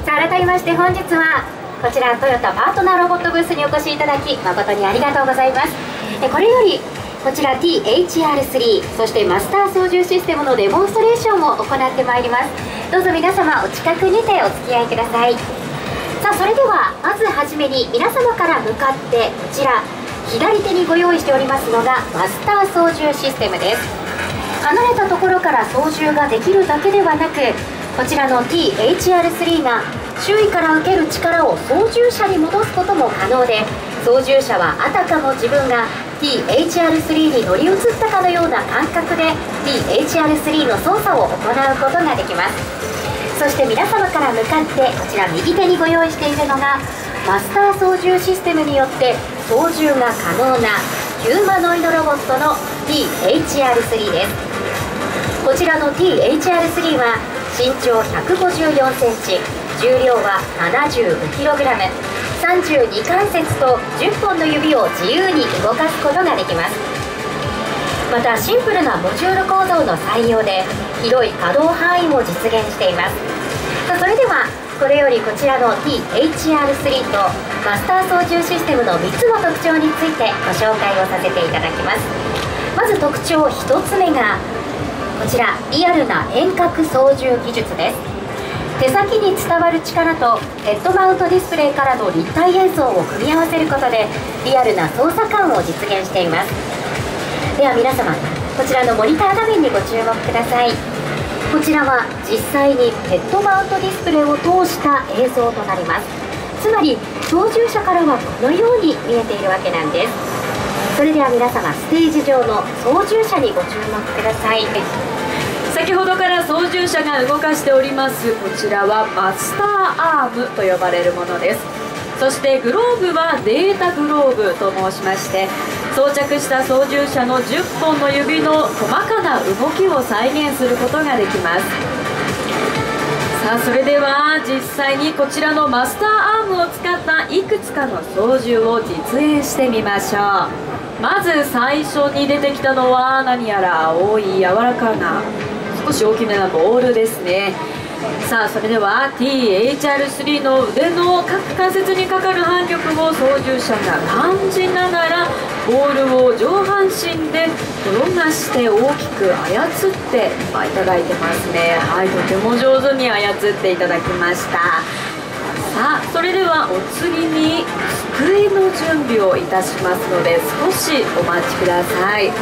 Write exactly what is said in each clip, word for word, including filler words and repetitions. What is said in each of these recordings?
さあ改めまして本日はこちらトヨタパートナーロボットブースにお越しいただき誠にありがとうございます。えこれよりこちら ティーエイチアールスリー そしてマスター操縦システムのデモンストレーションを行ってまいります。どうぞ皆様お近くにてお付き合いください。さあそれではまずはじめに皆様から向かってこちら左手にご用意しておりますのがマスター操縦システムです。離れたところから操縦ができるだけではなく、こちらの ティーエイチアールスリー が周囲から受ける力を操縦者に戻すことも可能で、操縦者はあたかも自分が ティーエイチアールスリー に乗り移ったかのような感覚で ティーエイチアールスリー の操作を行うことができます。そして皆様から向かってこちら右手にご用意しているのがマスター操縦システムによって操縦が可能なヒューマノイドロボットの ティーエイチアールスリー です。こちらの ティーエイチアールスリー は身長ひゃくごじゅうよんセンチ、重量は ななじゅうごキログラム、さんじゅうにかんせつとじゅっぽんの指を自由に動かすことができます。またシンプルなモジュール構造の採用で広い可動範囲も実現しています。さあそれではこれよりこちらの ティーエイチアールスリー とマスター操縦システムのみっつの特徴についてご紹介をさせていただきます。まず特徴ひとつめがこちらリアルな遠隔操縦技術です。手先に伝わる力とヘッドマウントディスプレイからの立体映像を組み合わせることでリアルな操作感を実現しています。では皆様こちらのモニター画面にご注目ください。こちらは実際にヘッドマウントディスプレイを通した映像となります。つまり操縦者からはこのように見えているわけなんです。それでは皆様ステージ上の操縦者にご注目ください。 先ほどから操縦者が動かしておりますこちらはマスターアームと呼ばれるものです。そしてグローブはデータグローブと申しまして、装着した操縦者のじゅっぽんの指の細かな動きを再現することができます。さあそれでは実際にこちらのマスターアームを使ったいくつかの操縦を実演してみましょう。まず最初に出てきたのは何やら青い柔らかな少し大きめなボールですね。さあそれでは ティーエイチアールスリー の腕の各関節にかかる反力を操縦者が感じながらボールを上半身で転がして大きく操っていただいてますね。はい、とても上手に操っていただきました。さあそれではお次に机の準備をいたしますので少しお待ちください。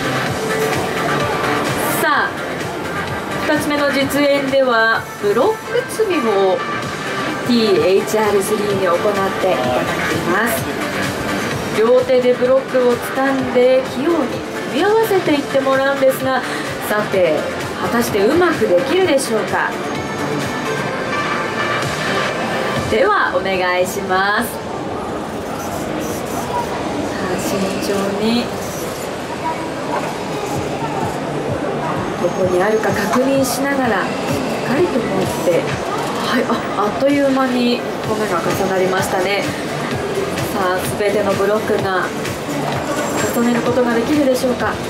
さあふたつめの実演ではブロック積みを ティーエイチアールスリー に行っていただきます。両手でブロックを掴んで器用に組み合わせていってもらうんですが、さて果たしてうまくできるでしょうか。ではお願いします。さあ慎重にどこにあるか確認しながらしっかりと持って、はい、あ, あっという間に米が重なりましたね。さあ全てのブロックが重ねることができるでしょうか。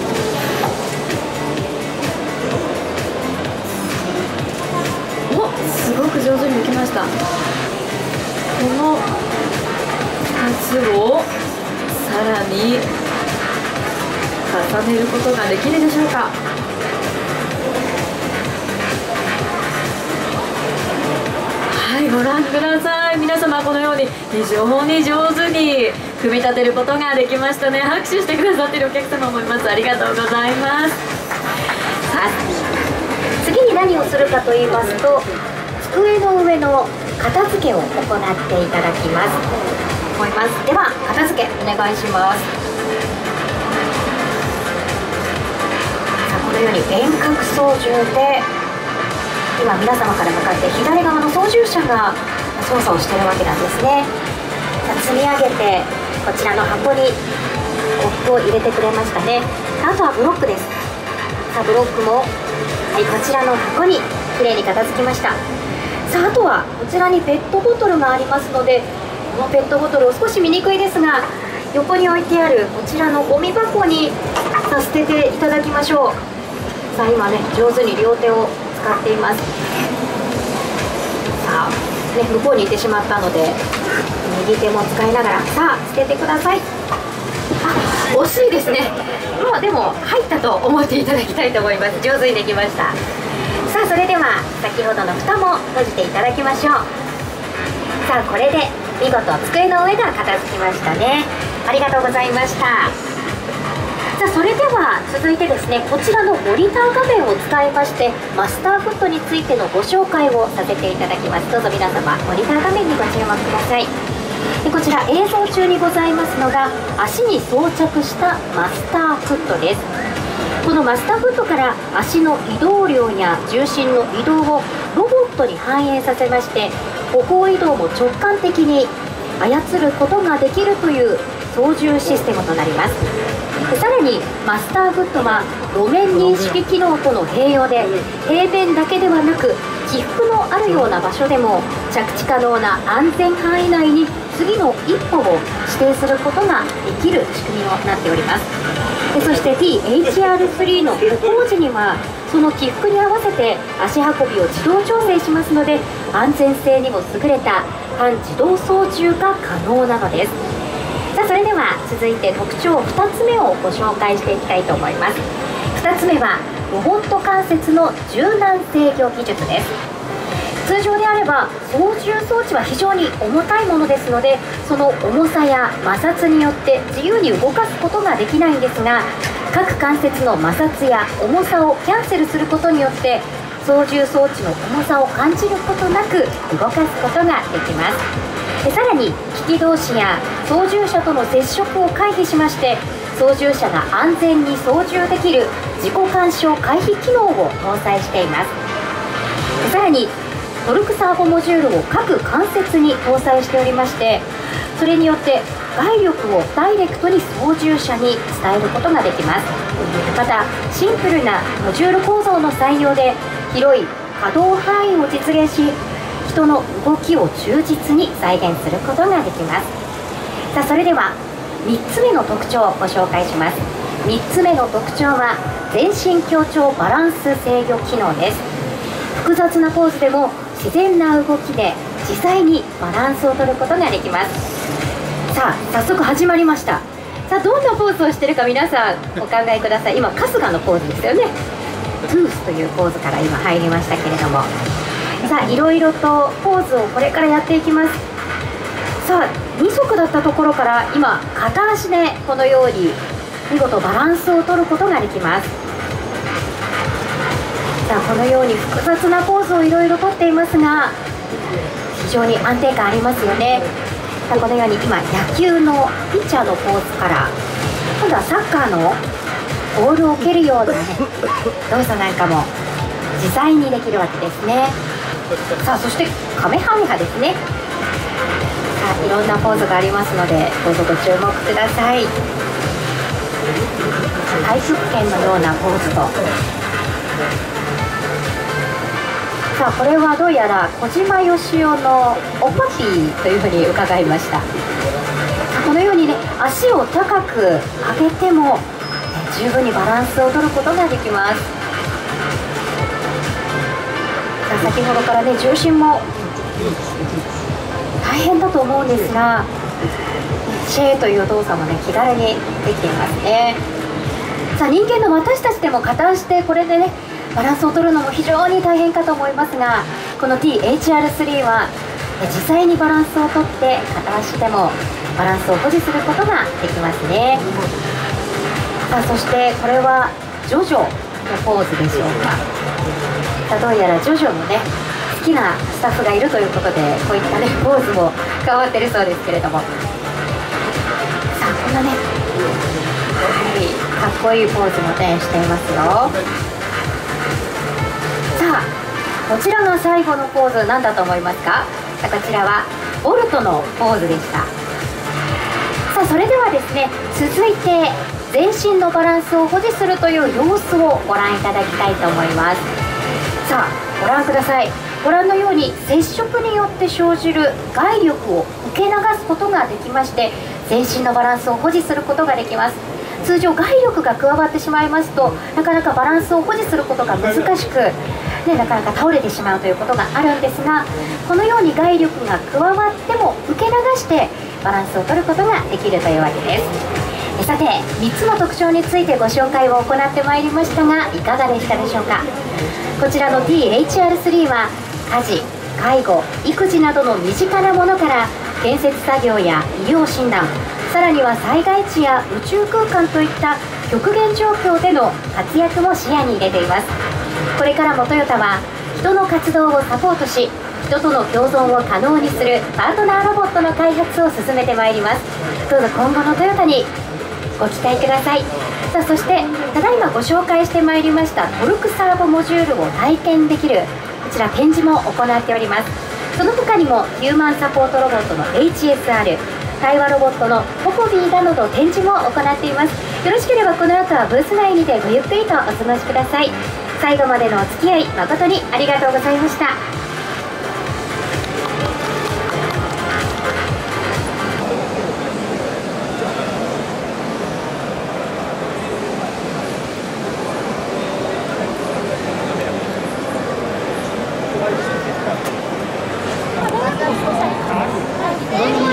お、すごく上手にできました。このふたつをさらに重ねることができるでしょうか。はい、ご覧ください。皆様このように非常に上手に組み立てることができましたね。拍手してくださっているお客様もいます。ありがとうございます。 さあ次に何をするかと言いますと机の上の片付けを行っていただきます思います。では片付けお願いします。さあこのように遠隔操縦で今皆様から向かって左側の操縦者が操作をしているわけなんですね。さあ積み上げてこちらの箱にコップを入れてくれましたね。あとはブロックです。さあブロックも、はい、こちらの箱にきれいに片付きました。さああとはこちらにペットボトルがありますので、このペットボトルを少し見にくいですが横に置いてあるこちらのゴミ箱にさ捨てていただきましょう。さあ今ね上手に両手を使っています。さあね、向こうに行ってしまったので右手も使いながら、さあ捨ててください。あ、惜しいですね。もうでも入ったと思っていただきたいと思います。上手にできました。さあそれでは先ほどの蓋も閉じていただきましょう。さあこれで見事机の上が片付きましたね。ありがとうございました。さあそれでは続いてですね、こちらのモニター画面を使いましてマスターフットについてのご紹介をさせていただきます。どうぞ皆様モニター画面にご注目ください。でこちら映像中にございますのが足に装着したマスターフットです。このマスターフットから足の移動量や重心の移動をロボットに反映させまして、歩行移動も直感的に操ることができるという操縦システムとなります。でさらにマスターフットは路面認識機能との併用で、平面だけではなく起伏のあるような場所でも着地可能な安全範囲内に次の一歩を指定することができる仕組みとなっております。でそして ティーエイチアールスリー の歩行時にはその起伏に合わせて足運びを自動調整しますので、安全性にも優れた半自動操縦が可能なのです。さあそれでは続いて特徴ふたつめをご紹介していきたいと思います。ふたつめはロボット関節の柔軟制御技術です。通常であれば操縦装置は非常に重たいものですので、その重さや摩擦によって自由に動かすことができないんですが、各関節の摩擦や重さをキャンセルすることによって操縦装置の重さを感じることなく動かすことができます。でさらに機器同士や操縦者との接触を回避しまして、操縦者が安全に操縦できる自己干渉回避機能を搭載しています。でさらにトルクサーボモジュールを各関節に搭載しておりまして、それによって外力をダイレクトに操縦者に伝えることができます。またシンプルなモジュール構造の採用で広い可動範囲を実現し、人の動きを忠実に再現することができます。さあそれではみっつめの特徴をご紹介します。みっつめの特徴は全身協調バランス制御機能です。複雑なポーズでも自然な動きで自在にバランスを取ることができます。さあ早速始まりました。さあどんなポーズをしているか皆さんお考えください。今春日のポーズですよね。トゥースというポーズから今入りましたけれども、さあいろいろとポーズをこれからやっていきます。さあに足だったところから今片足でこのように見事バランスを取ることができます。さあこのように複雑なポーズをいろいろとっていますが、非常に安定感ありますよね。さあこのように今野球のピッチャーのポーズから、今度はサッカーのボールを蹴るような、ね、動作なんかも自在にできるわけですね。さあそしてカメハメハですね。さあいろんなポーズがありますのでどうぞご注目ください。太極拳のようなポーズと、さあこれはどうやら小島よしおのおパピーというふうに伺いました。このようにね足を高く上げても十分にバランスを取ることができます。さあ先ほどからね重心も大変だと思うんですが、シェーという動作もね気軽にできていますね。さあ人間の私たちでも片足でこれでねバランスを取るのも非常に大変かと思いますが、この ティーエイチアールスリー は実際にバランスを取って片足でもバランスを保持することができますね。さあそしてこれはジョジョのポーズでしょうか。さあどうやらジョジョのね好きなスタッフがいるということで、こういったねポーズも変わってるそうですけれども、さあこんなね、はい、かっこいいポーズもねしていますよ。さあこちらが最後のポーズ何だと思いますか。さあこちらはボルトのポーズでした。さあそれではですね続いて全身のバランスを保持するという様子をご覧いただきたいと思います。さあご覧ください。ご覧のように接触によって生じる外力を受け流すことができまして、全身のバランスを保持することができます。 通常外力が加わってしまいますとなかなかバランスを保持することが難しく、ね、なかなか倒れてしまうということがあるんですが、このように外力が加わっても受け流してバランスを取ることができるというわけです。さてみっつの特徴についてご紹介を行ってまいりましたが、いかがでしたでしょうか。こちらの ティーエイチアールスリー は家事、介護、育児などの身近なものから建設作業や医療診断、さらには災害地や宇宙空間といった極限状況での活躍も視野に入れています。これからもトヨタは人の活動をサポートし、人との共存を可能にするパートナーロボットの開発を進めてまいります。どうぞ今後のトヨタにご期待ください。さあそしてただいまご紹介してまいりましたトルクサーボモジュールを体験できるこちら展示も行っております。その他にもヒューマンサポートロボットの エイチエスアール、 対話ロボットのポコビーなどの展示も行っています。よろしければこの後はブース内にてごゆっくりとお過ごしください。最後までのお付き合い誠にありがとうございました。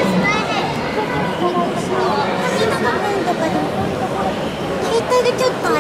携帯がちょっと